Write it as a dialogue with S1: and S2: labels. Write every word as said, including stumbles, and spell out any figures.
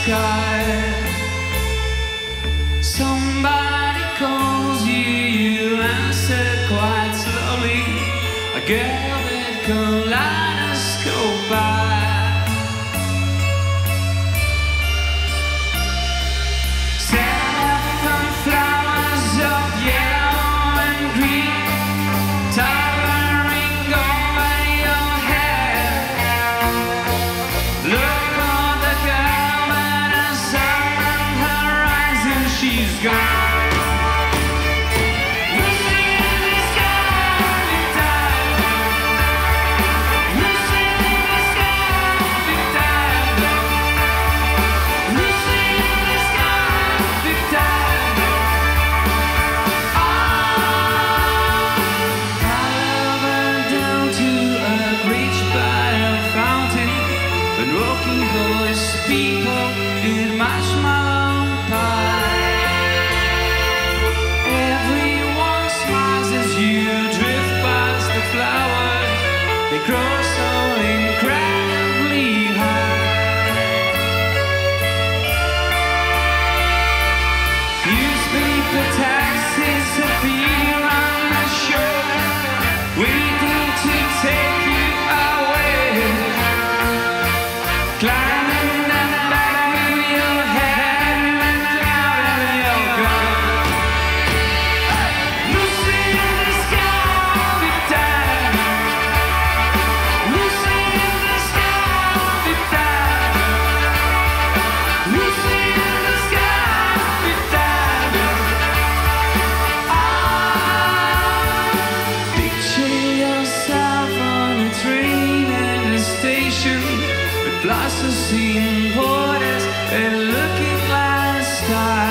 S1: sky. Somebody calls you, you answer quite slowly. A girl that kaleidoscope by. Seven flowers of yellow and green, towering over your head. Look on the girl and a southern horizon, she's gone. People in marshmallow pie. Everyone smiles as you drift past the flowers. They grow so incredibly high. Newspaper taxis appear on the shore, waiting to take you away. Climbing glasses seen borders and looking like stars.